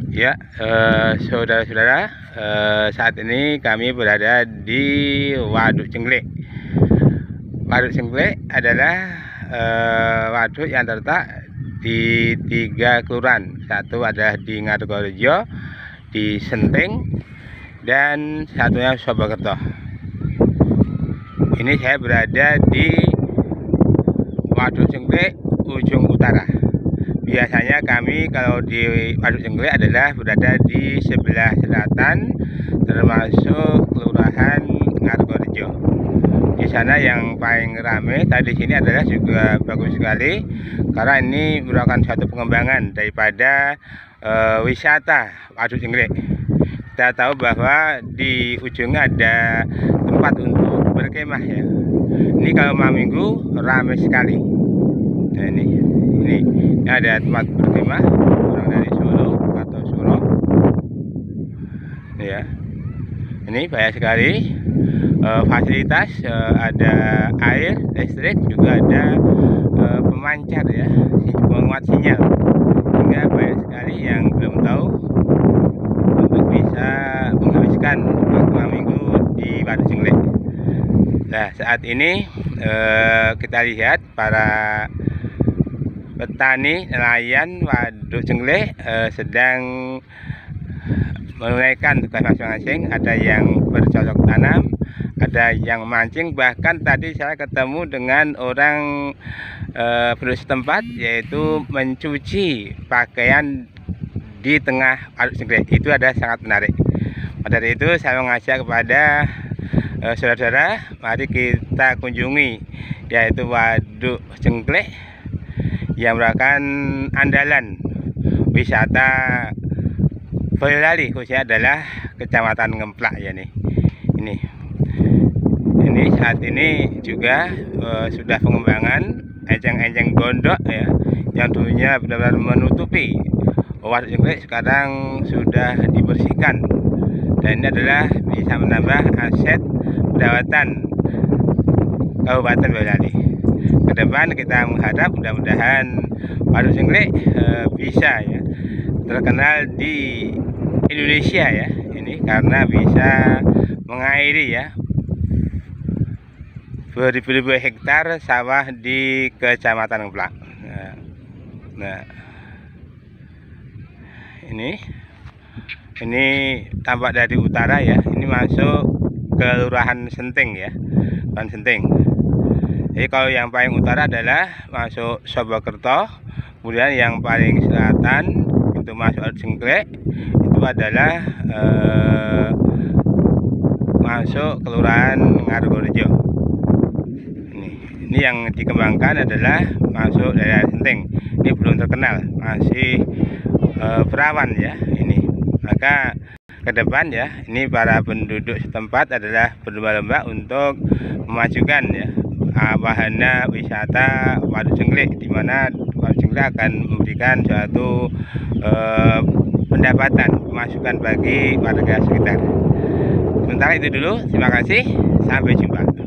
Ya, saudara-saudara, saat ini kami berada di Waduk Cenglek. Waduk Cenglek adalah waduk yang terletak di 3 kelurahan. Satu adalah di Ngargorejo, di Senting, dan satunya Sobokerto. Ini saya berada di Waduk Cenglek ujung utara. Biasanya kami kalau di Waduk Cenglek adalah berada di sebelah selatan, termasuk kelurahan Ngargorejo. Di sana yang paling ramai tadi sini adalah juga bagus sekali, karena ini merupakan suatu pengembangan daripada wisata Waduk Cenglek. Kita tahu bahwa di ujungnya ada tempat untuk berkemah ya. Ini kalau malam minggu ramai sekali. Nah, ini ada tempat berkemah orang dari Solo atau Suro ya. Ini banyak sekali fasilitas, ada air, listrik, juga ada pemancar ya, penguat sinyal, sehingga banyak sekali yang belum tahu untuk bisa menghabiskan waktu malam minggu di Waduk Cenglek. Nah, saat ini kita lihat para petani nelayan Waduk Cenglek sedang menunaikan tugas masing-masing. Ada yang bercocok tanam, ada yang mancing, bahkan tadi saya ketemu dengan orang penduduk setempat, yaitu mencuci pakaian di tengah Waduk Cenglek. Itu ada sangat menarik. Pada dari itu saya mengajak kepada saudara-saudara, mari kita kunjungi yaitu Waduk Cenglek yang merupakan andalan wisata Boyolali, khususnya adalah Kecamatan Ngemplak ya nih. Ini saat ini juga sudah pengembangan enceng-enceng gondok ya, yang dulunya benar-benar menutupi Waduk Cenglek, sekarang sudah dibersihkan, dan ini adalah bisa menambah aset pendapatan Kabupaten Boyolali. Ke depan kita mengharap mudah-mudahan Waduk Cenglek bisa ya terkenal di Indonesia ya, ini karena bisa mengairi ya beribu-ribu hektar sawah di Kecamatan Ngemplak. Nah, ini tampak dari utara ya, ini masuk Kelurahan Senting ya, Kelurahan Senting. Jadi kalau yang paling utara adalah masuk Sobokerto, kemudian yang paling selatan itu masuk Waduk Cenglek, itu adalah masuk Kelurahan Ngargorejo. Ini yang dikembangkan adalah masuk daerah Senting. Ini belum terkenal, masih perawan ya ini. Maka ke depan ya, ini para penduduk setempat adalah berlomba-lomba untuk memajukan ya wahana wisata Waduk Cenglek, di mana Waduk Cenglek akan memberikan suatu pendapatan, pemasukan bagi warga sekitar. Sementara itu dulu, terima kasih, sampai jumpa.